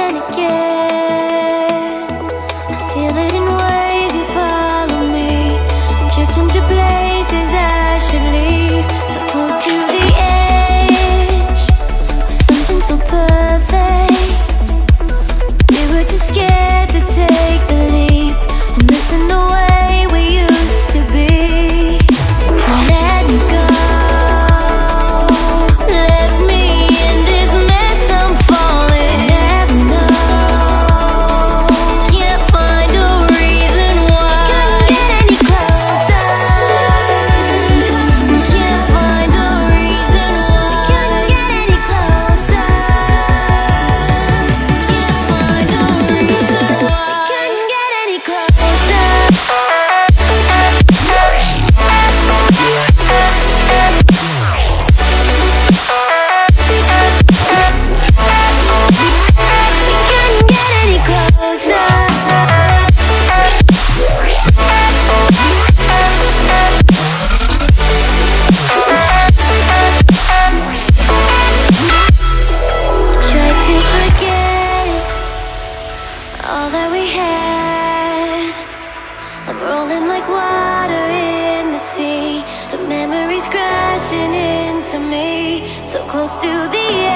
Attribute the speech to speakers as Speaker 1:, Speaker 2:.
Speaker 1: and again. I feel it in waves, you follow me. I'm drifting to places I should leave. So close to the edge of something so perfect. We were too scared to take the leap. I'm missing the way we used to be. Let me go. Left me in this mess, I'm falling. Never know. Can't find a reason why. Couldn't get any closer. Can't find a reason why. Couldn't get any closer. Can't find a reason why. Couldn't get any closer. Try to forget all that we had. I'm rolling like water in the sea. The memories crashing into me. So close to the